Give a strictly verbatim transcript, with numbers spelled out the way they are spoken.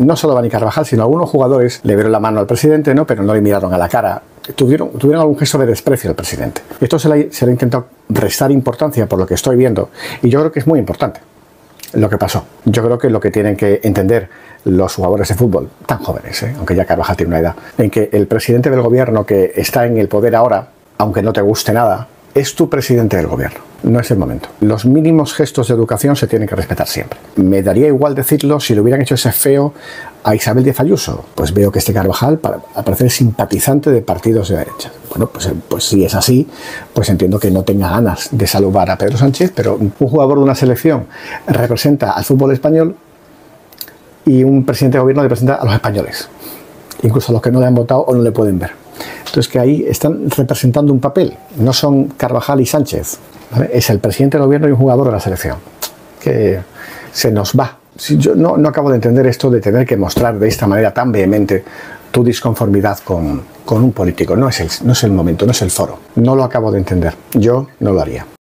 no solo Dani Carvajal, sino algunos jugadores le dieron la mano al presidente, ¿no? Pero no le miraron a la cara. Tuvieron, tuvieron algún gesto de desprecio al presidente. Esto se le, se le ha intentado restar importancia por lo que estoy viendo, y yo creo que es muy importante lo que pasó. Yo creo que lo que tienen que entender los jugadores de fútbol, tan jóvenes, ¿eh? Aunque ya Carvajal tiene una edad, en que el presidente del gobierno que está en el poder ahora, aunque no te guste nada, es tu presidente del gobierno. No es el momento. Los mínimos gestos de educación se tienen que respetar siempre. Me daría igual decirlo si le hubieran hecho ese feo a Isabel Díaz Ayuso. Pues veo que este Carvajal, para parecer simpatizante de partidos de derecha. Bueno, pues, pues si es así, pues entiendo que no tenga ganas de saludar a Pedro Sánchez, pero un jugador de una selección representa al fútbol español y un presidente de gobierno representa a los españoles, incluso a los que no le han votado o no le pueden ver. Entonces, que ahí están representando un papel, no son Carvajal y Sánchez, ¿vale? Es el presidente del gobierno y un jugador de la selección, que se nos va. Si yo no, no acabo de entender esto de tener que mostrar de esta manera tan vehemente tu disconformidad con, con un político. No es, el, no es el momento, no es el foro. No lo acabo de entender. Yo no lo haría.